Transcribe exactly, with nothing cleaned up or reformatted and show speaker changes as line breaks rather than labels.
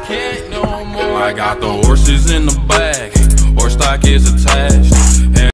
can't no more. I got the horses in the back, horse stock is attached.